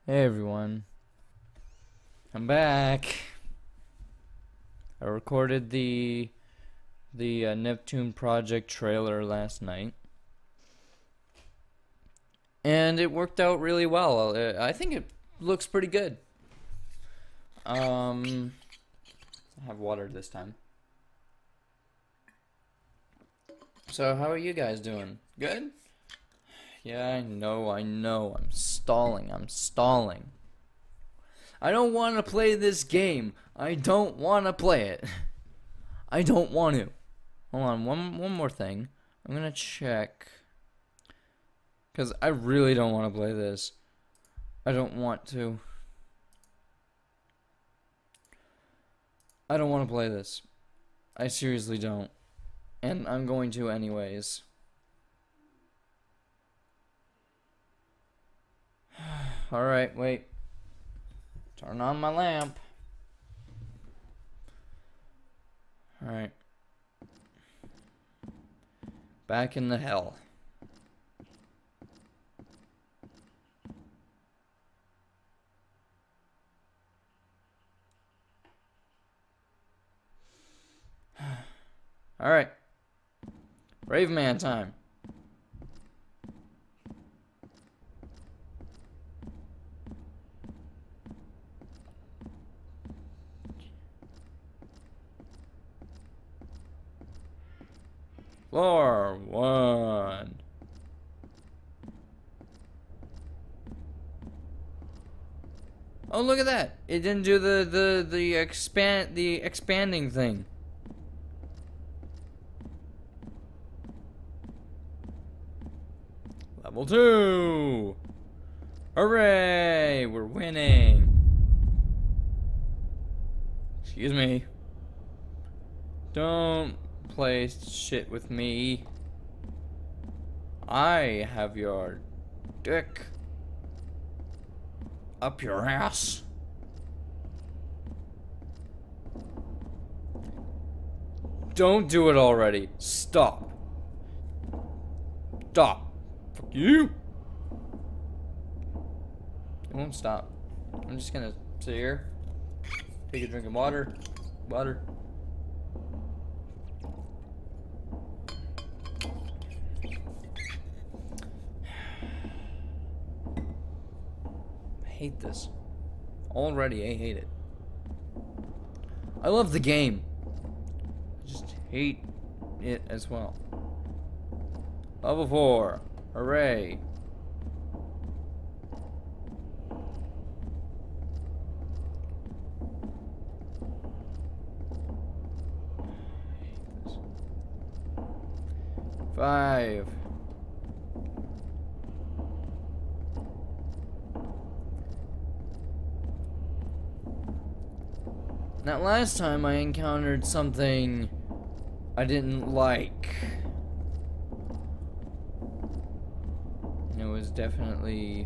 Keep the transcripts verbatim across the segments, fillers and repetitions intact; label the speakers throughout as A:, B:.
A: Hey everyone, I'm back. I recorded the the uh, Neptune Project trailer last night, and it worked out really well. Uh, I think it looks pretty good. Um, I have water this time. So how are you guys doing? Good? Yeah, I know, I know. I'm stalling. I'm stalling. I don't want to play this game. I don't want to play it. I don't want to. Hold on, one one more thing. I'm gonna check. Because I really don't want to play this. I don't want to. I don't want to play this. I seriously don't. And I'm going to anyways. Alright, wait. Turn on my lamp. Alright. Back in the hell. Alright. Brave man time. Floor one. Oh, look at that! It didn't do the the the expand the expanding thing. Level two. Hooray! We're winning. Excuse me. Don't play shit with me. I have your dick up your ass. Don't do it already. Stop. Stop. Fuck you. It won't stop. I'm just gonna sit here, take a drink of water. Water. I hate this. Already, I hate it. I love the game. I just hate it as well. Level four. Hooray. Five. Now, last time I encountered something I didn't like. And it was definitely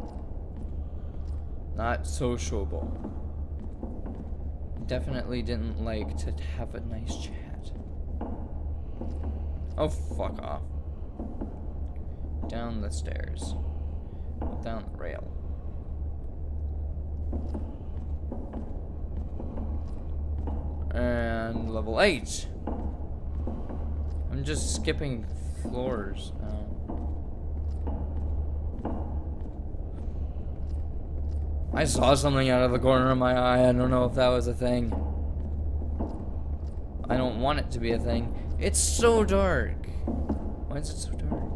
A: not sociable. Definitely didn't like to have a nice chat. Oh, fuck off. Down the stairs. Down the rail. And level eight. I'm just skipping floors now. I saw something out of the corner of my eye. I don't know if that was a thing. I don't want it to be a thing. It's so dark. Why is it so dark?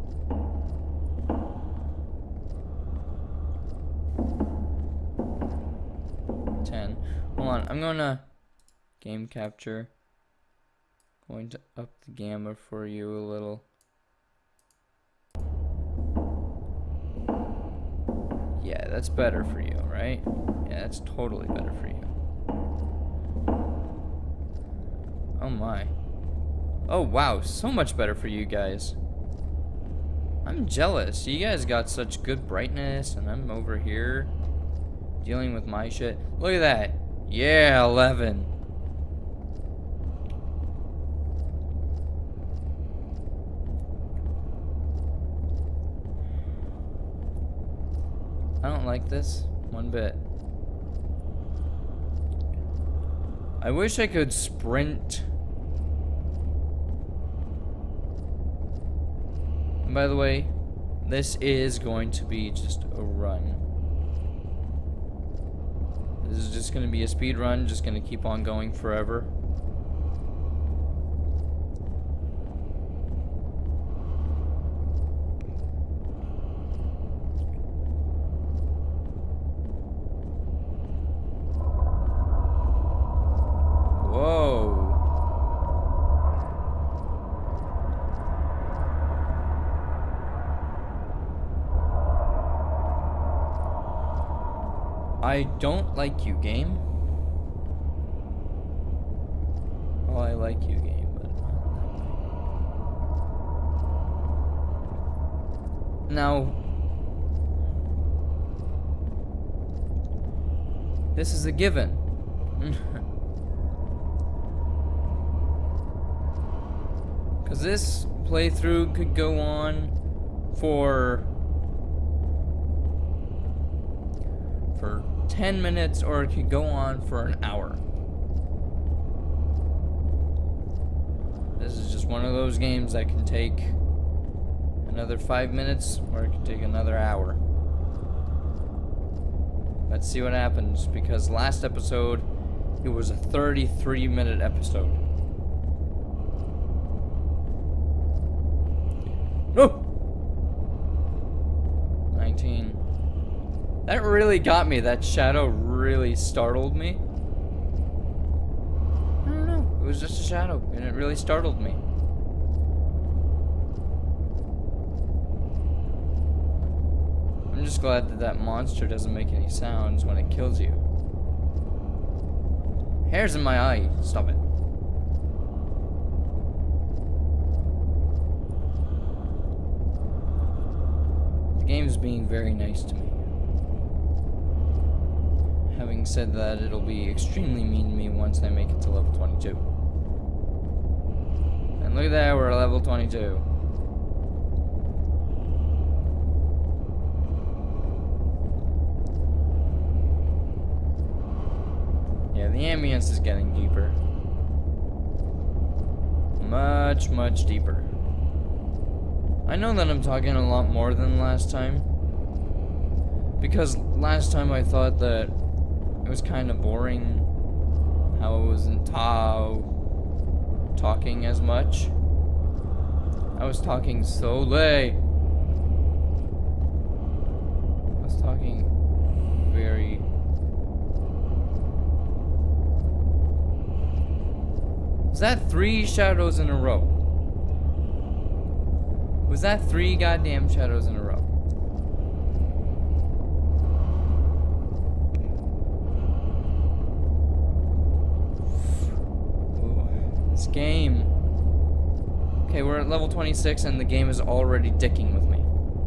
A: ten. Hold on. I'm gonna game capture. Going to up the gamma for you a little. Yeah, that's better for you, right? Yeah, that's totally better for you. Oh my. Oh wow, so much better for you guys. I'm jealous. You guys got such good brightness, and I'm over here dealing with my shit. Look at that. Yeah, eleven. I don't like this one bit. I wish I could sprint. And by the way, this is going to be just a run. This is just going to be a speed run, just going to keep on going forever. I don't like you, game. Oh, I like you, game, but not that way. Now, this is a given. Because this playthrough could go on for for ten minutes, or it could go on for an hour. This is just one of those games that can take another five minutes, or it can take another hour. Let's see what happens, because last episode, it was a thirty-three minute episode. No! nineteen. That really got me. That shadow really startled me. I don't know. It was just a shadow, and it really startled me. I'm just glad that that monster doesn't make any sounds when it kills you. Hairs in my eye. Stop it. The game's being very nice to me. Having said that, it'll be extremely mean to me once I make it to level twenty-two. And look at that, we're at level twenty-two. Yeah, the ambience is getting deeper. Much, much deeper. I know that I'm talking a lot more than last time, because last time I thought that it was kind of boring how I wasn't ta talking as much. I was talking slowly. I was talking very... Was that three shadows in a row? Was that three goddamn shadows in a row? This game. Okay, we're at level twenty-six and the game is already dicking with me.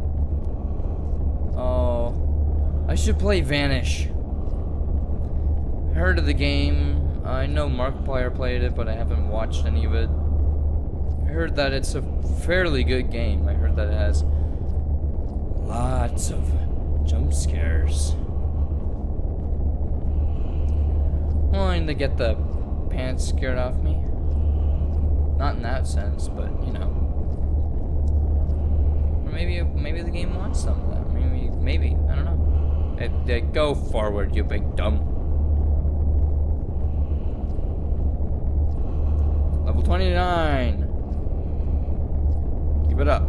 A: Oh, I should play Vanish. I heard of the game. I know Markiplier played it, but I haven't watched any of it. I heard that it's a fairly good game. I heard that it has lots of jump scares. Wanting to get the pants scared off me. Not in that sense, but you know. Or maybe maybe the game wants some of that. Maybe maybe I don't know. It, it, go forward, you big dumb. Level twenty-nine. Keep it up.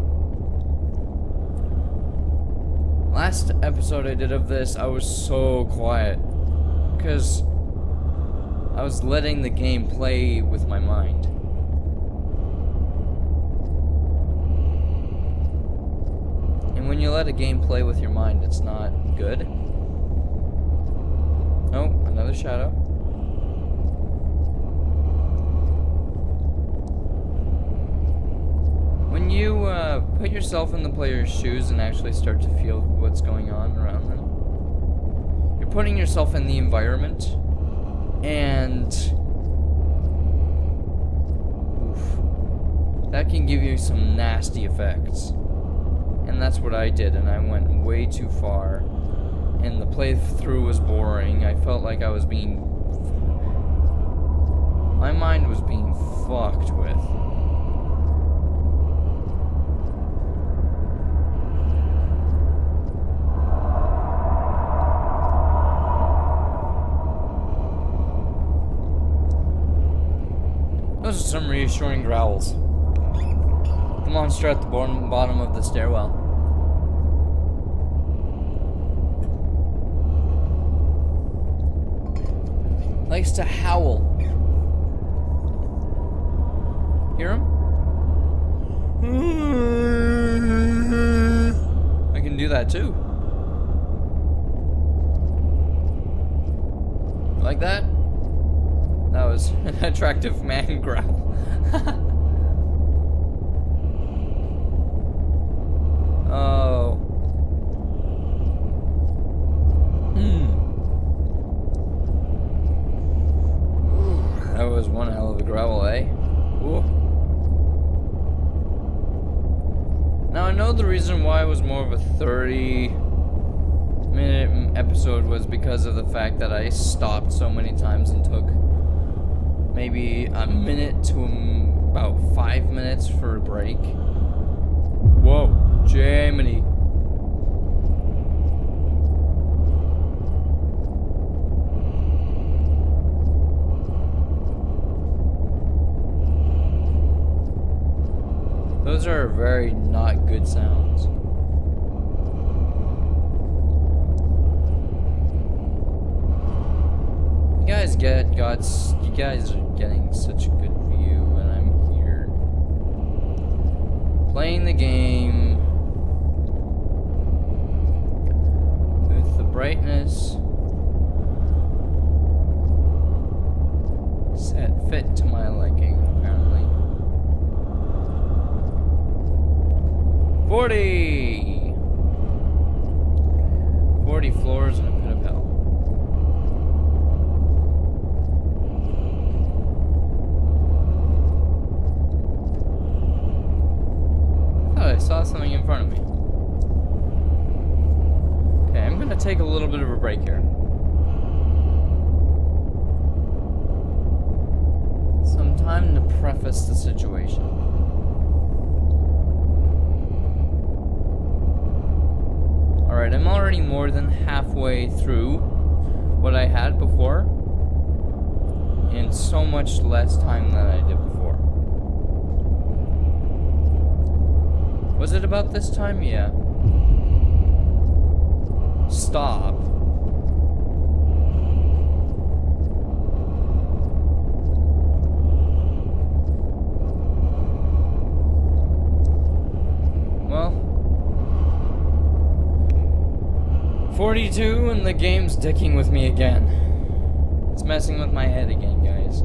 A: Last episode I did of this, I was so quiet because I was letting the game play with my mind. And when you let a game play with your mind, it's not good. Oh, another shadow. When you uh, put yourself in the player's shoes and actually start to feel what's going on around them, you're putting yourself in the environment, and oof, that can give you some nasty effects. And that's what I did, and I went way too far and the playthrough was boring. I felt like I was being... My mind was being fucked with. Those are some reassuring growls. The monster at the bottom, bottom of the stairwell. Likes to howl. Hear him? I can do that too. Like that? That was an attractive man growl. Oh. Hmm. That was one hell of a growl, eh? Ooh. Now I know the reason why it was more of a thirty minute episode was because of the fact that I stopped so many times and took maybe a minute to um, about five minutes for a break. Whoa, Jiminy. Those are very not good sounds. You guys get got you guys are getting such a good view when I'm here playing the game with the brightness set fit to my liking, apparently. forty! forty floors in a pit of hell. I thought I saw something in front of me. Okay, I'm gonna take a little bit of a break here. Some time to preface the situation. Alright, I'm already more than halfway through what I had before, in so much less time than I did before. Was it about this time? Yeah. Stop. Well, forty-two and the game's dicking with me again. It's messing with my head again, guys.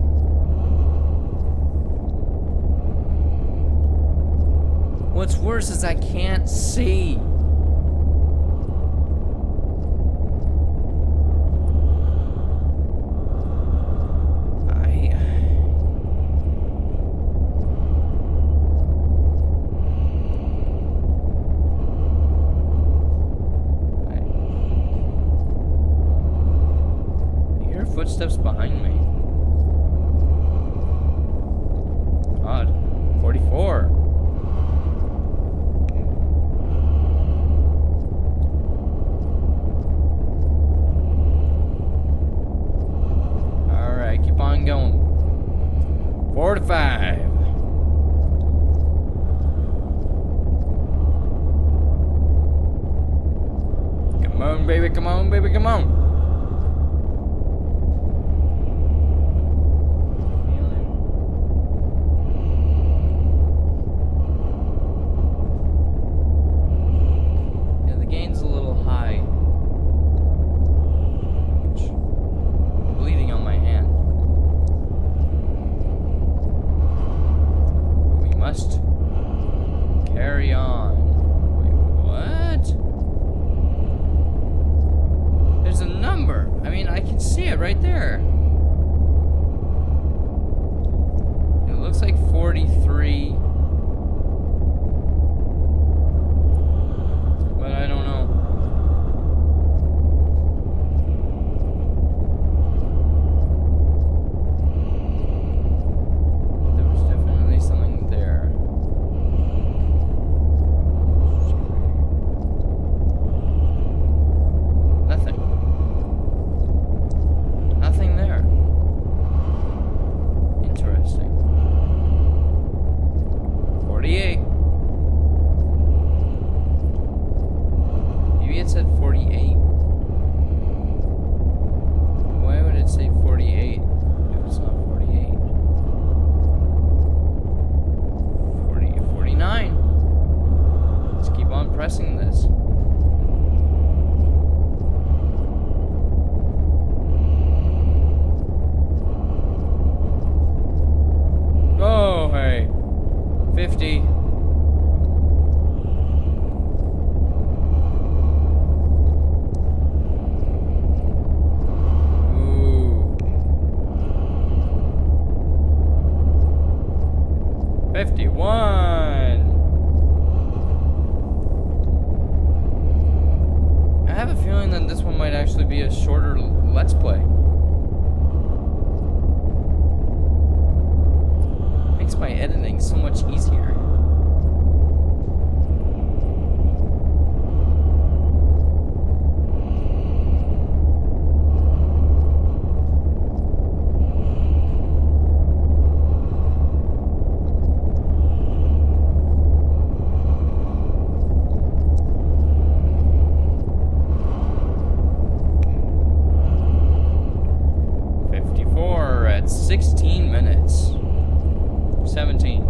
A: What's worse is I can't see. Footsteps behind me. Odd. forty-four. Alright, keep on going. forty-five. Come on, baby, come on, baby, come on. Carry on. Wait, what? There's a number. I mean, I can see it right there. It looks like forty-three. But I don't know. pressing this. Oh, hey. fifty. fifty-one. I have a feeling that this one might actually be a shorter Let's Play. Makes my editing so much easier. sixteen minutes. seventeen.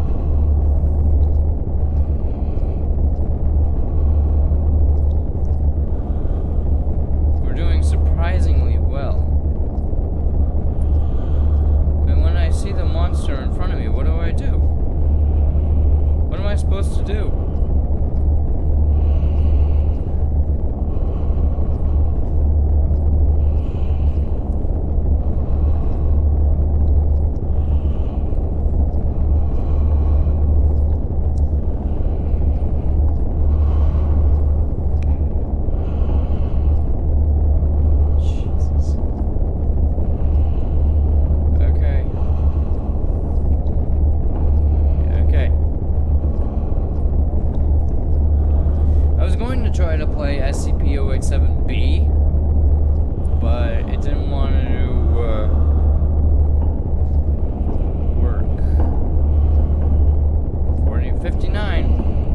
A: We're doing surprisingly well. But when I see the monster in front of me, what do I do? What am I supposed to do? Try to play S C P zero eight seven B, but it didn't want to uh, work. forty fifty-nine.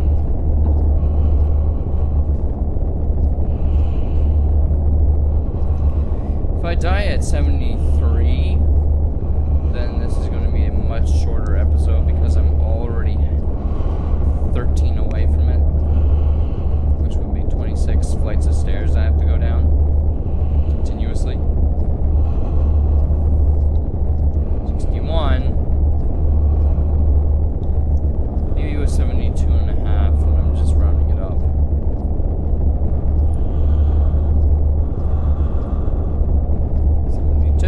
A: If I die at seventy-three, then this is going to be a much shorter episode because I'm already thirteen away from it. Which would be twenty-six flights of stairs I have to go down continuously. sixty-one. Maybe it was seventy-two and a half, and I'm just rounding it up. seventy-two.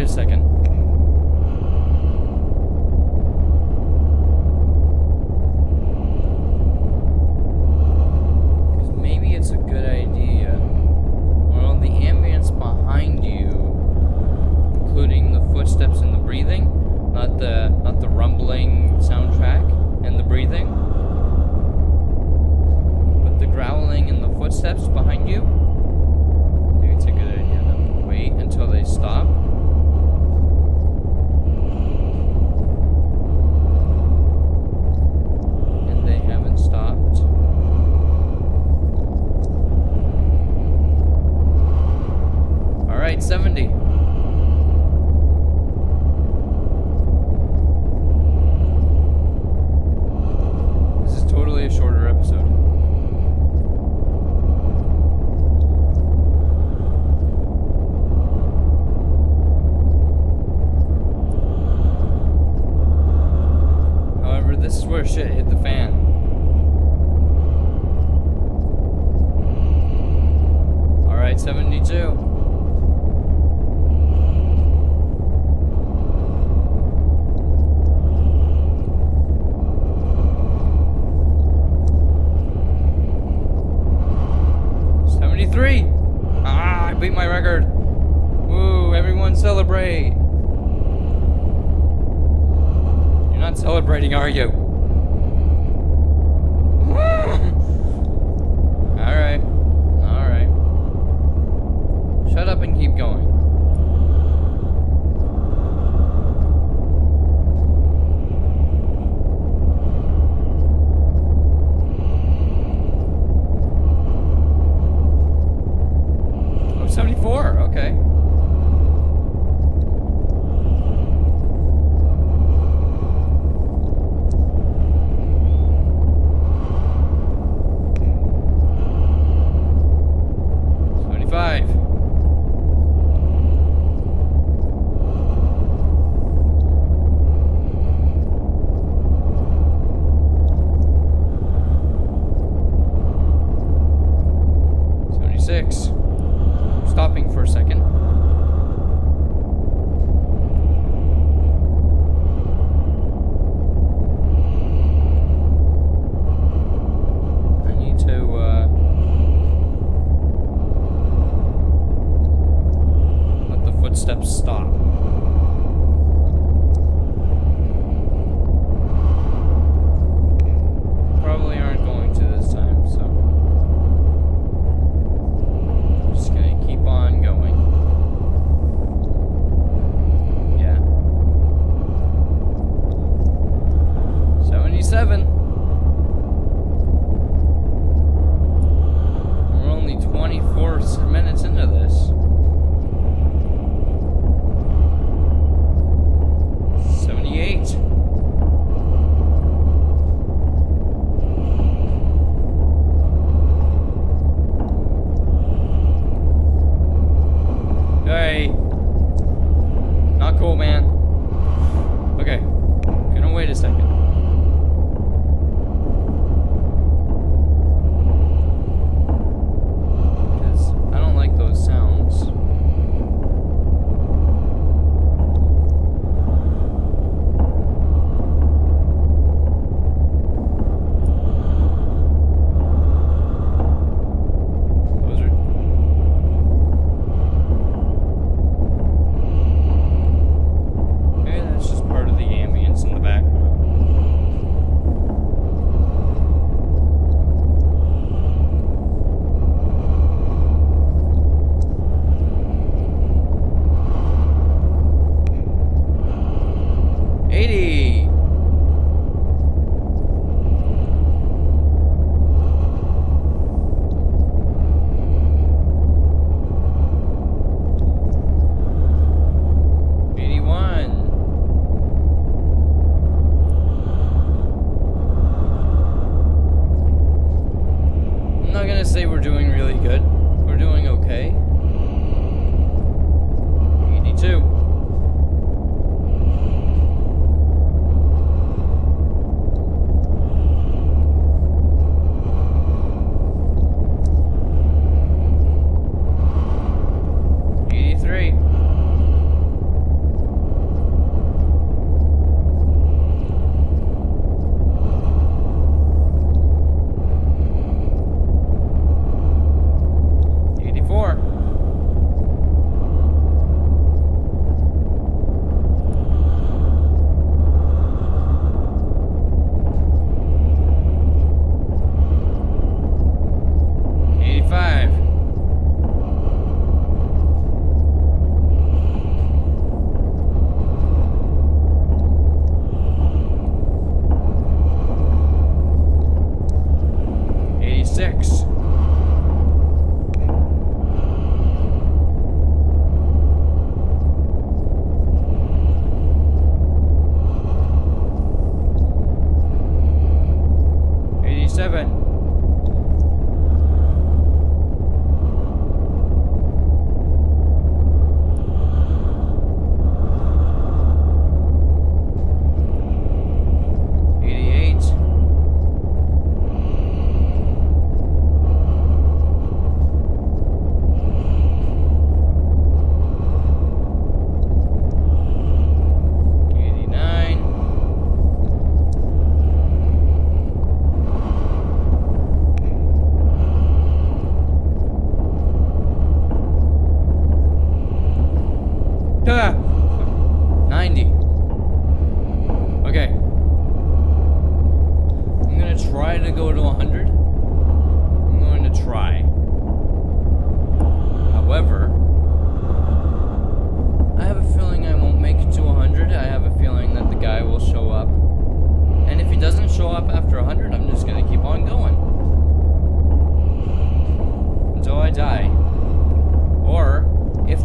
A: second. Because maybe it's a good idea. Well, the ambience behind you, including the footsteps and the breathing, not the not the rumbling soundtrack and the breathing, but the growling and the footsteps behind you. Maybe it's a good idea to wait until they stop. And they haven't stopped. Alright, seventy. This is totally a shorter episode. However, this is where shit hit the fan. Alright, seventy-two. seventy-three! Ah, I beat my record! Woo, everyone celebrate! You're not celebrating, are you? Alright. Alright. Shut up and keep going. Oh, seventy-four, okay. seventy-five. seventy-six. Stopping for a second. I need to, uh... let the footsteps stop. Probably aren't going to this time, so... I'm just gonna keep on going. Yeah. seventy-seven. We're only twenty-four minutes into this. seventy-eight. Hey. Not cool, man. Okay. Gonna wait a second. Because I don't like those sounds.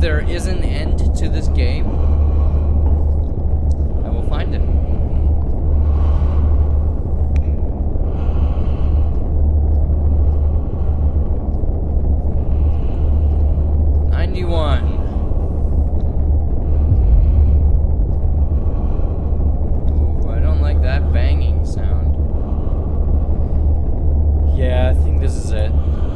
A: there is an end to this game, I will find it. ninety-one. Ooh, I don't like that banging sound. Yeah, I think this is it.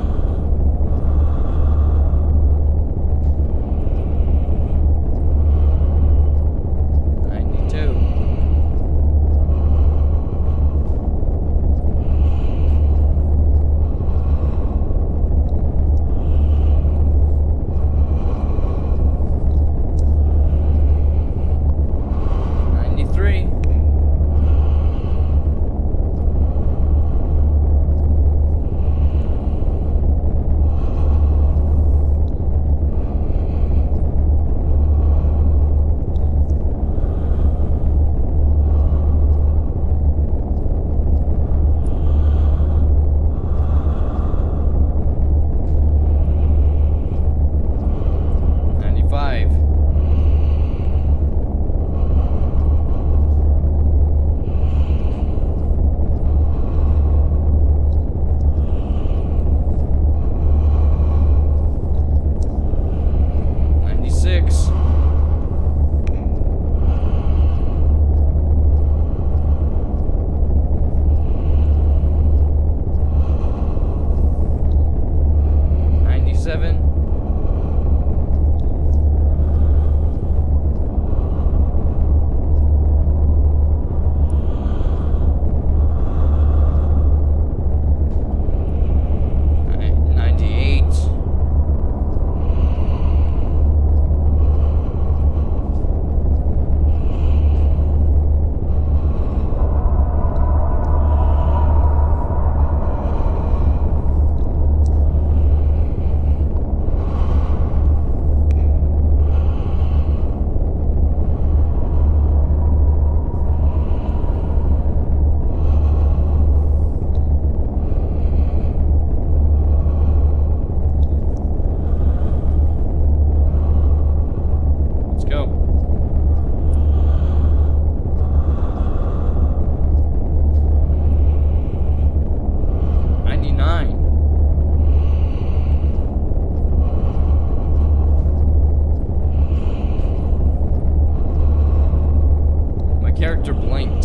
A: Character blinked.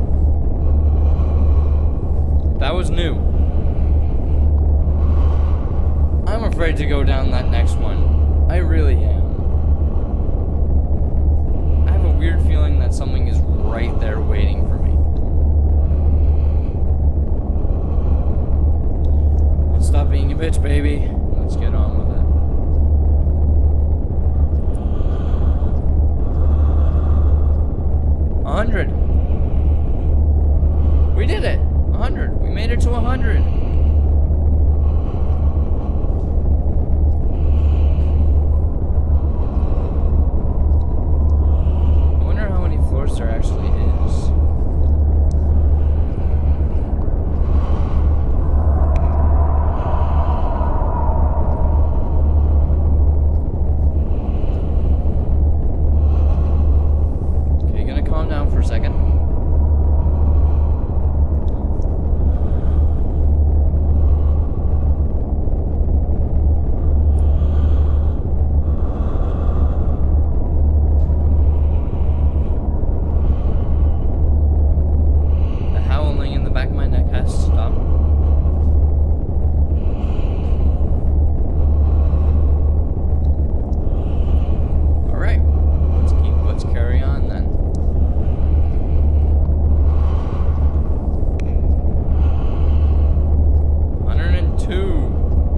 A: That was new. I'm afraid to go down that next one. I really am. I have a weird feeling that something is right there waiting for me. Let's stop being a bitch, baby. Let's get on with it. A hundred. We did it. A hundred. We made it to a hundred. I wonder how many floors there actually is. Down for a second. The howling in the back of my neck has to stop. All right, let's keep. Let's carry on then. Two.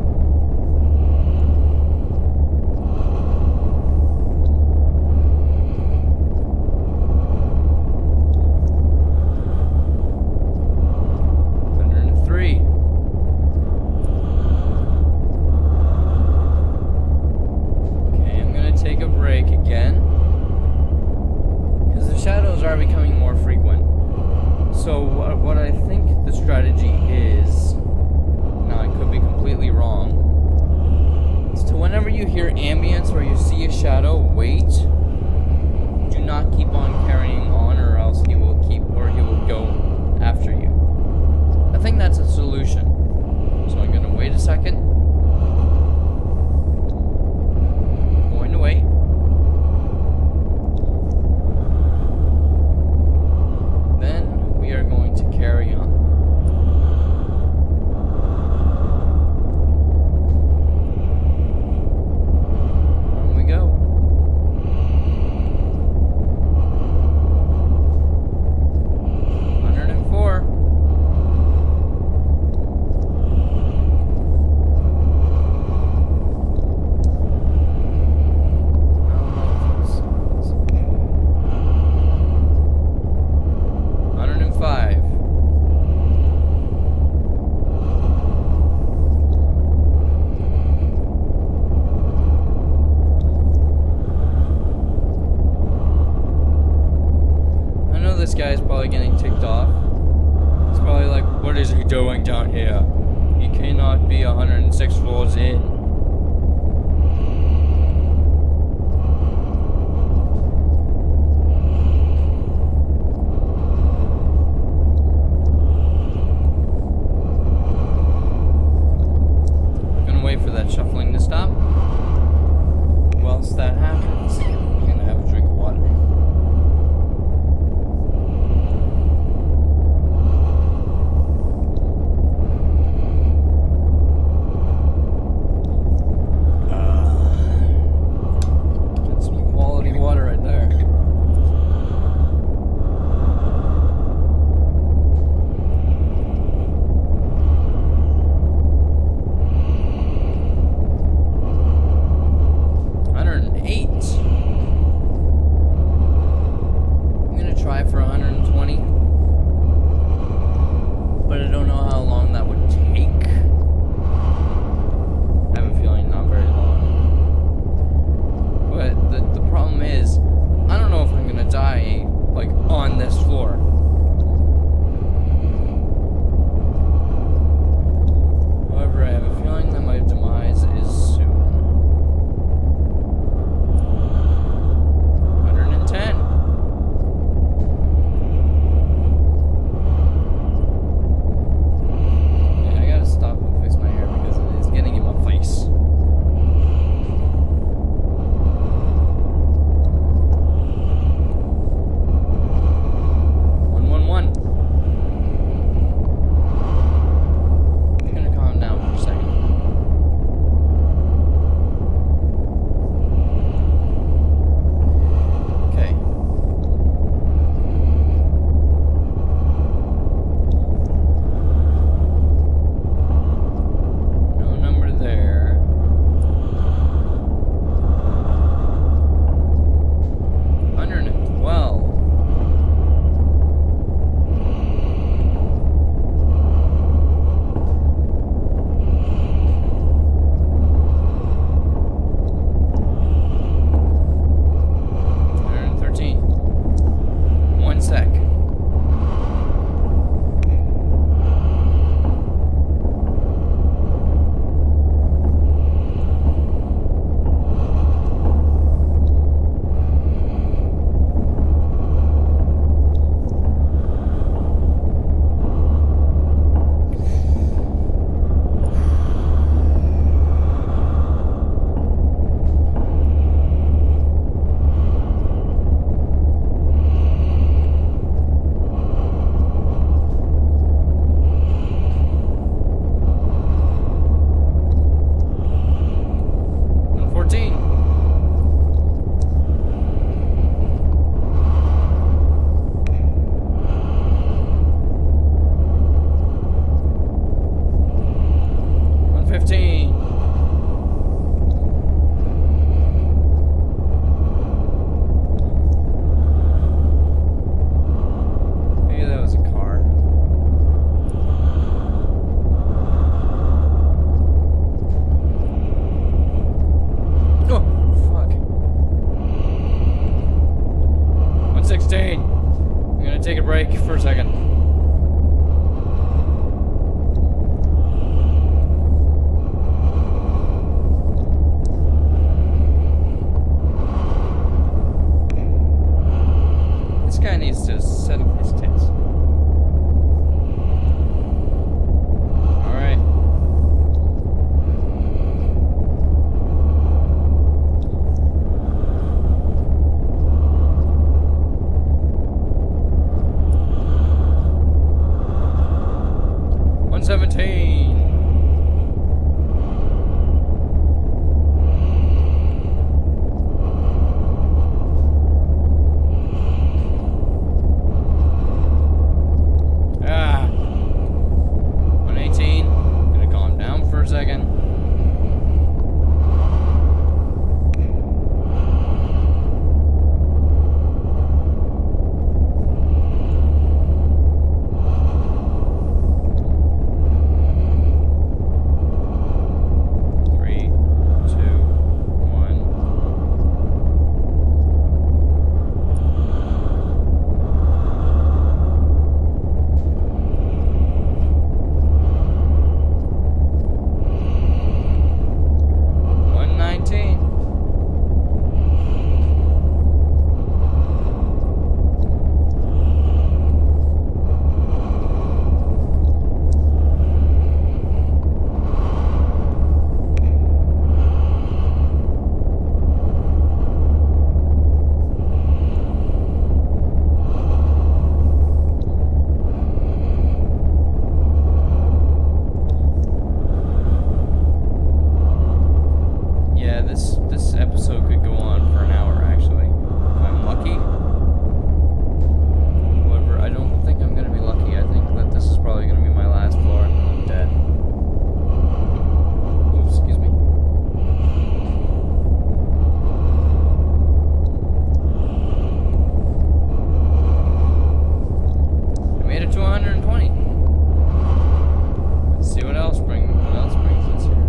A: Hundred and three. Okay, I'm gonna take a break again because the shadows are becoming more frequent. So what, what I think the strategy is. Now, I could be completely wrong. So whenever you you hear ambience or you see a shadow, wait. Do not keep on carrying on, or else he will keep, or he will go after you. I think that's a solution. So I'm gonna wait a second. I'm going to wait. Then we are going to carry on. On we go. one hundred four. Five. I know this guy is probably getting ticked off. He's probably like, what is he doing down here? He cannot be one hundred six floors in. Wait for that shuffling to stop. Whilst that happens, I'm gonna have a drink of water. this this episode could go on for an hour, actually. If I'm lucky. However, I don't think I'm gonna be lucky. I think that this is probably gonna be my last floor and then I'm dead. Oops, excuse me. I made it to one hundred twenty. Let's see what else bring what else brings us here.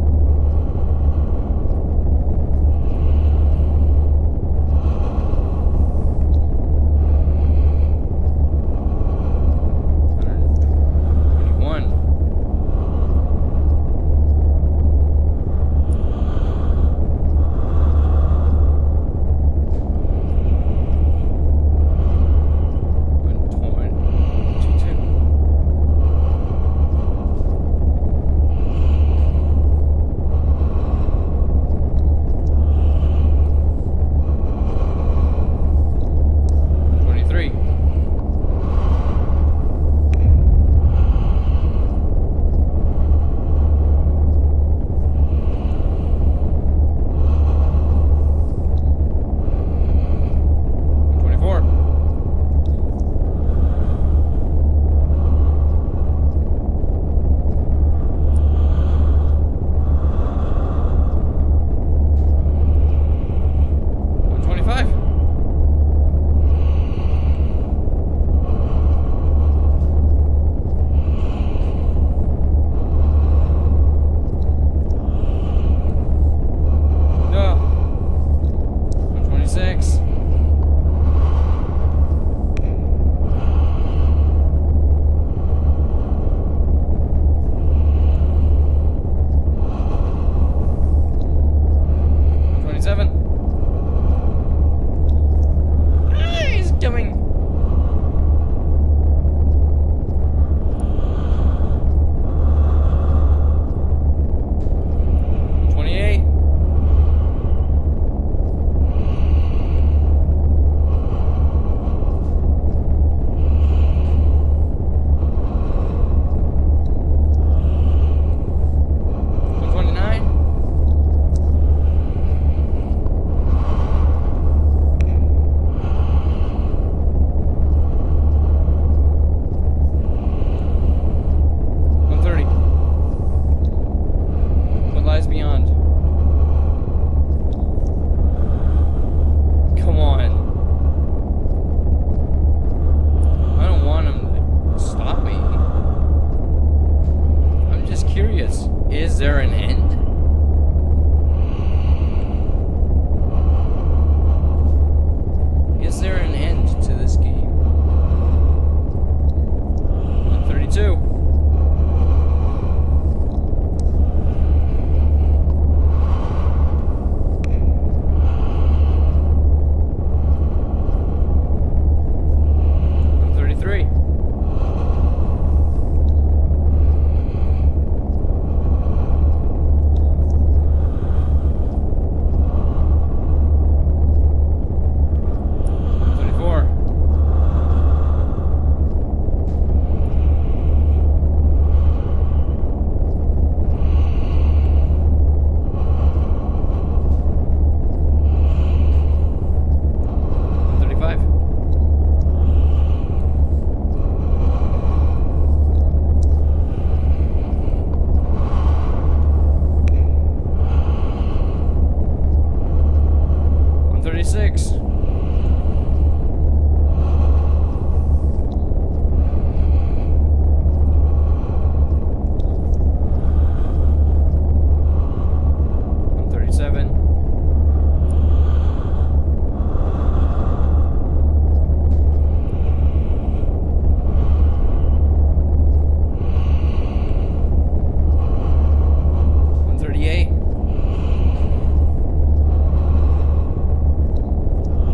A: Is there an end? Is there an end to this game? one thirty-two. thirty-six. one thirty-seven. one thirty-eight.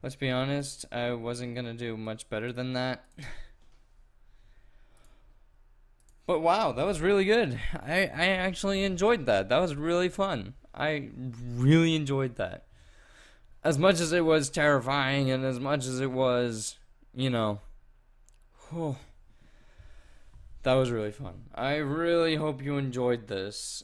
A: let's be honest, I wasn't gonna do much better than that. But wow, that was really good. I, I actually enjoyed that. That was really fun. I really enjoyed that. As much as it was terrifying and as much as it was, you know, whew, that was really fun. I really hope you enjoyed this.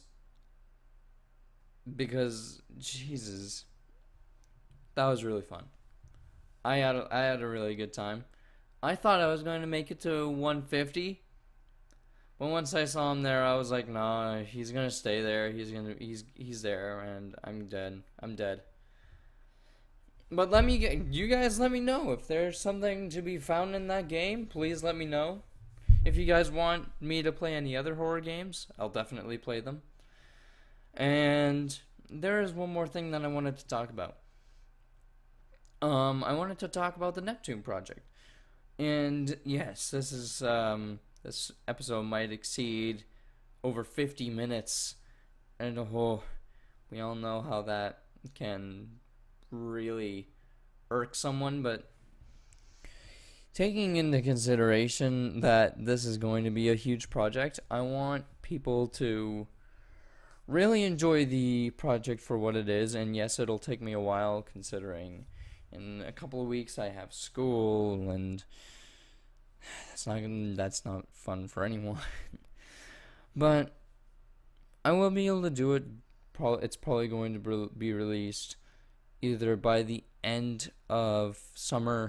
A: Because, Jesus, that was really fun. I had a, I had a really good time. I thought I was going to make it to one fifty. But once I saw him there, I was like, nah, he's gonna stay there. He's gonna, he's, he's there, and I'm dead. I'm dead. But let me get, you guys let me know if there's something to be found in that game. Please let me know. If you guys want me to play any other horror games, I'll definitely play them. And there is one more thing that I wanted to talk about. Um, I wanted to talk about the Neptune project. And yes, this is um. This episode might exceed over fifty minutes, and oh, we all know how that can really irk someone, but taking into consideration that this is going to be a huge project, I want people to really enjoy the project for what it is, and yes, it'll take me a while considering in a couple of weeks I have school, and That's not gonna, that's not fun for anyone. But I will be able to do it. Probably it's probably going to be released either by the end of summer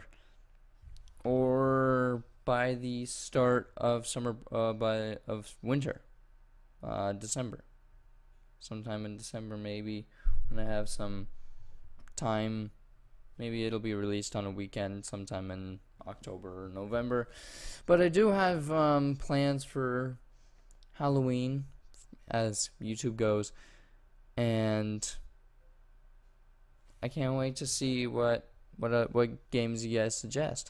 A: or by the start of summer uh, by of winter, uh, December. Sometime in December, maybe when I have some time. Maybe it'll be released on a weekend sometime in October or November. But I do have um, plans for Halloween, as YouTube goes, and I can't wait to see what what uh, what games you guys suggest.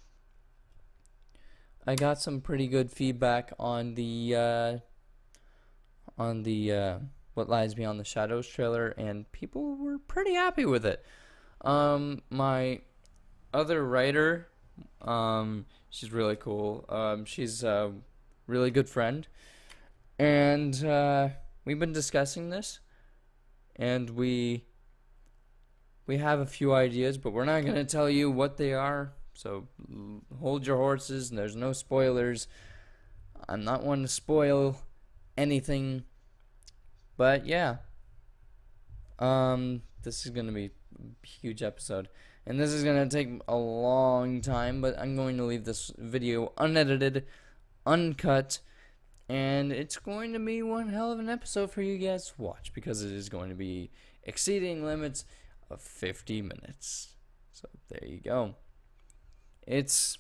A: I got some pretty good feedback on the uh, on the uh, What Lies Beyond the Shadows trailer, and people were pretty happy with it. Um, my other writer, um, she's really cool. Um, she's a really good friend, and uh, we've been discussing this, and we we have a few ideas, but we're not gonna tell you what they are. So hold your horses, and there's no spoilers. I'm not one to spoil anything, but yeah. Um, this is gonna be a huge episode, and this is gonna take a long time, but I'm going to leave this video unedited, uncut, and it's going to be one hell of an episode for you guys to watch, because it is going to be exceeding limits of fifty minutes. So there you go. It's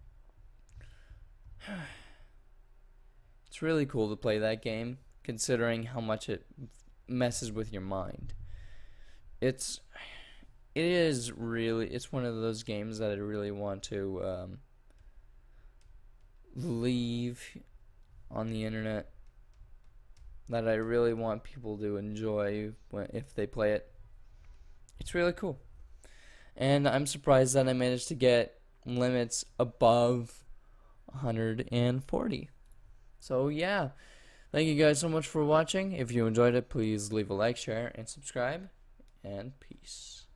A: it's really cool to play that game, considering how much it messes with your mind. It's it is really it's one of those games that I really want to um, leave on the internet, that I really want people to enjoy when, if they play it. It's really cool, and I'm surprised that I managed to get limits above one hundred forty. So yeah, thank you guys so much for watching. If you enjoyed it, please leave a like, share, and subscribe, and peace.